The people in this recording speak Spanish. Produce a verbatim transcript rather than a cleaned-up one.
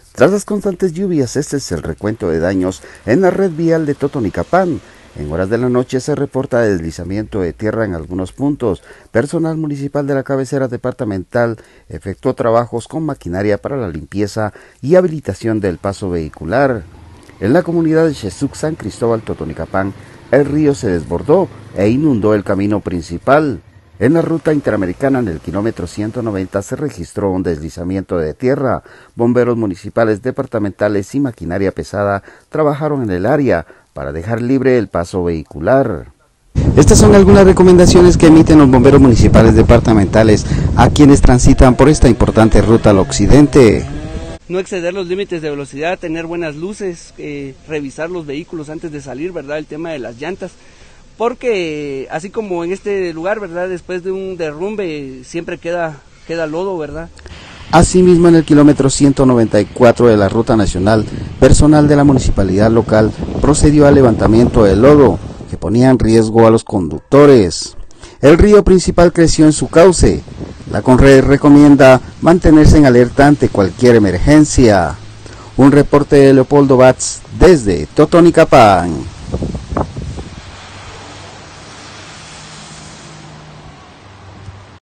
Tras las constantes lluvias, este es el recuento de daños en la red vial de Totonicapán. En horas de la noche se reporta deslizamiento de tierra en algunos puntos. Personal municipal de la cabecera departamental efectuó trabajos con maquinaria para la limpieza y habilitación del paso vehicular. En la comunidad de Xesuc, San Cristóbal, Totonicapán, el río se desbordó e inundó el camino principal. En la ruta interamericana, en el kilómetro ciento noventa, se registró un deslizamiento de tierra. Bomberos municipales, departamentales y maquinaria pesada trabajaron en el área para dejar libre el paso vehicular. Estas son algunas recomendaciones que emiten los bomberos municipales departamentales a quienes transitan por esta importante ruta al occidente. No exceder los límites de velocidad, tener buenas luces, eh, revisar los vehículos antes de salir, ¿verdad? El tema de las llantas. Porque así como en este lugar, ¿verdad? Después de un derrumbe siempre queda, queda lodo, ¿verdad? Asimismo, en el kilómetro ciento noventa y cuatro de la ruta nacional, personal de la municipalidad local procedió al levantamiento del lodo, que ponía en riesgo a los conductores. El río principal creció en su cauce. La Conred recomienda mantenerse en alerta ante cualquier emergencia. Un reporte de Leopoldo Batz desde Totonicapán.